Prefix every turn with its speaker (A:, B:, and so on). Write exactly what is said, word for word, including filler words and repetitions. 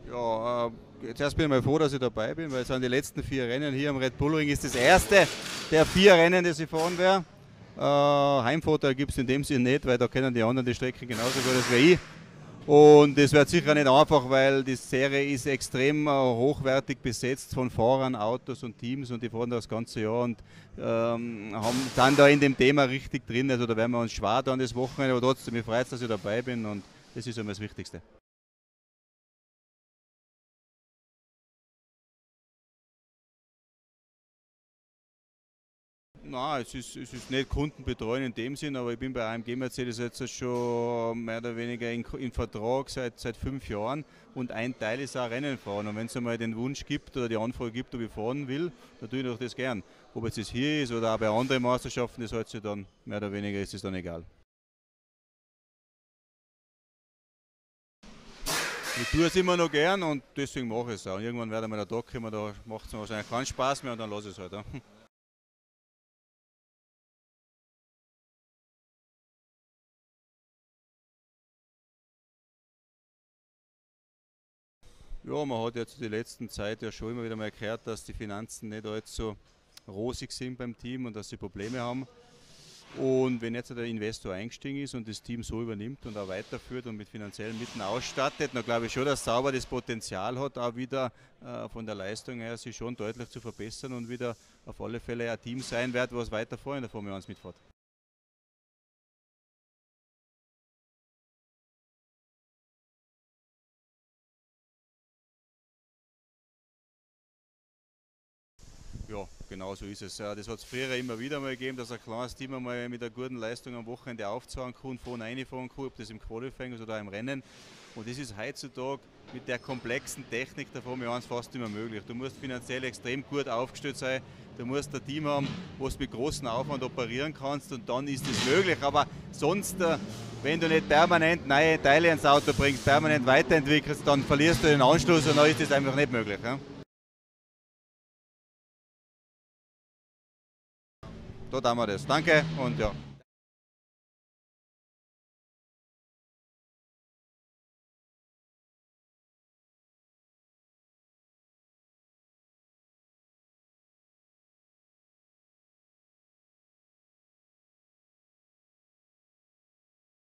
A: Ja, äh, zuerst bin ich mal froh, dass ich dabei bin, weil es sind die letzten vier Rennen hier am Red Bull Ring ist das erste der vier Rennen, das ich fahren werde. Äh, Heimvorteil gibt es in dem Sinne nicht, weil da kennen die anderen die Strecke genauso gut als wie ich. Und es wird sicher nicht einfach, weil die Serie ist extrem äh, hochwertig besetzt von Fahrern, Autos und Teams und die fahren das ganze Jahr und ähm, haben, sind da in dem Thema richtig drin. Also da werden wir uns schwer tun das Wochenende, aber trotzdem, mich freut es, dass ich dabei bin und das ist einmal das Wichtigste. Nein, es ist, es ist nicht Kundenbetreuung in dem Sinn, aber ich bin bei A M G Mercedes jetzt schon mehr oder weniger in, in Vertrag seit, seit fünf Jahren und ein Teil ist auch Rennen fahren. Und wenn es einmal den Wunsch gibt oder die Anfrage gibt, ob ich fahren will, dann tue ich doch das gern. Ob jetzt das hier ist oder auch bei anderen Meisterschaften, das hat sich dann mehr oder weniger ist es dann egal. Ich tue es immer noch gern und deswegen mache ich es auch. Und irgendwann werde ich mal da Tag kommen, da macht es mir wahrscheinlich keinen Spaß mehr und dann lasse ich es halt. Ja. Ja, man hat jetzt die letzten Zeit ja schon immer wieder mal gehört, dass die Finanzen nicht allzu rosig sind beim Team und dass sie Probleme haben. Und wenn jetzt der Investor eingestiegen ist und das Team so übernimmt und auch weiterführt und mit finanziellen Mitteln ausstattet, dann glaube ich schon, dass Sauber das Potenzial hat, auch wieder äh, von der Leistung her sich schon deutlich zu verbessern und wieder auf alle Fälle ein Team sein wird, was weiter vor in der Formel eins mitfährt. Ja, genau so ist es. Ja, das hat es früher immer wieder mal gegeben, dass ein kleines Team einmal mit einer guten Leistung am Wochenende aufzahlen kann, vorne reinfahren kann, ob das im Qualifying ist oder auch im Rennen. Und das ist heutzutage mit der komplexen Technik der Formel eins fast immer möglich. Du musst finanziell extrem gut aufgestellt sein, du musst ein Team haben, wo du mit großem Aufwand operieren kannst und dann ist es möglich. Aber sonst, äh, wenn du nicht permanent neue Teile ins Auto bringst, permanent weiterentwickelst, dann verlierst du den Anschluss und dann ist das einfach nicht möglich. Ja? Da tun wir das. Danke und ja.